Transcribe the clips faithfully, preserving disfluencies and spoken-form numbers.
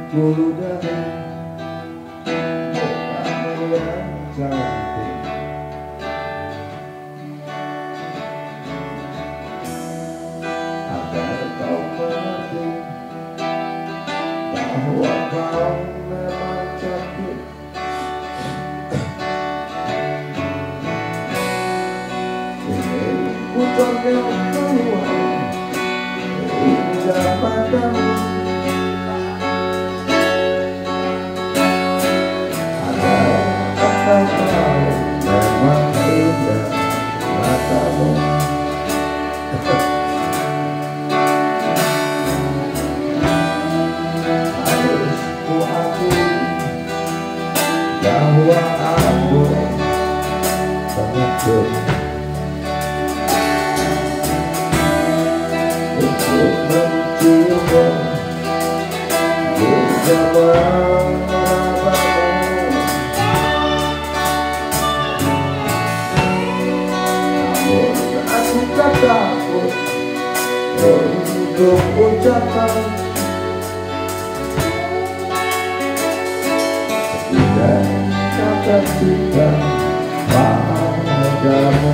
bulu darah, mukamu yang cantik. Agar kau mengerti bahwa kau memang cantik. Ingin ku tonjol keluar indah padamu. Kau tahu memang indah matamu. Harus ku akui bahwa aku pengecut untuk menciummu bersama. Takut untuk ucapan tidak kata cinta padamu.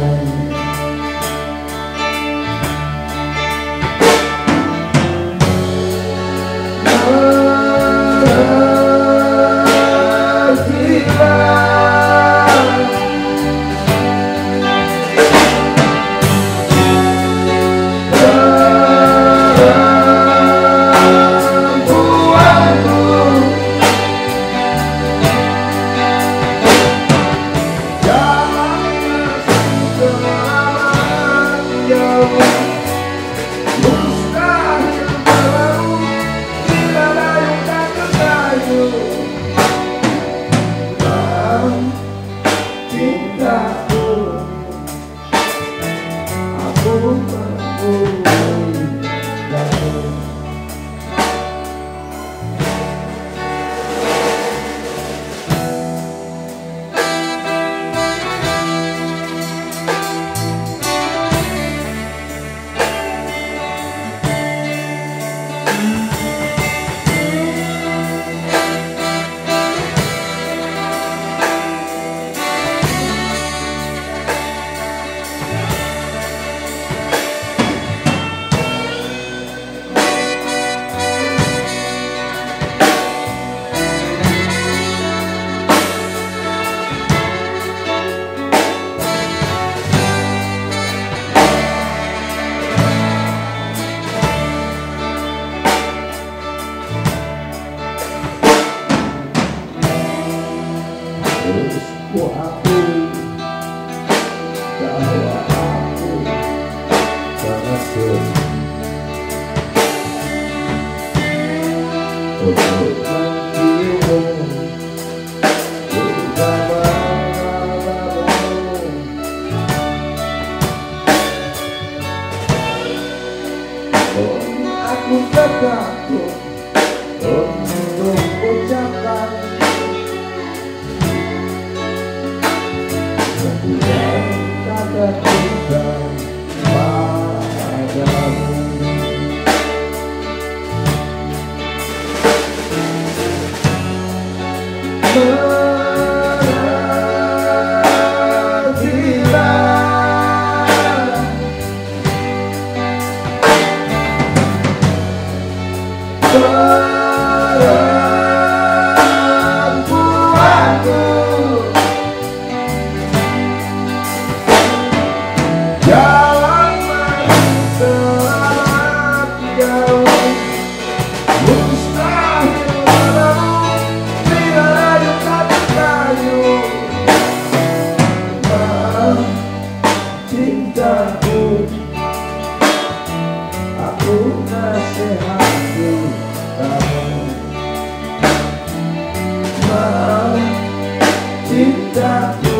Ku akui bahwa aku pengecut untuk menciummu bersama-mamu. Oh, aku takut untuk ucapkan kata cinta padamu. Jalan masih selamat jauh, mustahil padamu tidak ada kata kayu. Maaf cintaku, aku nasihati kamu. Maaf cintaku,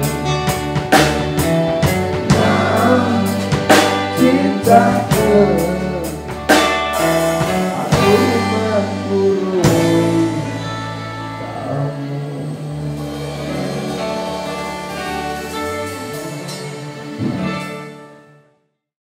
cintaku.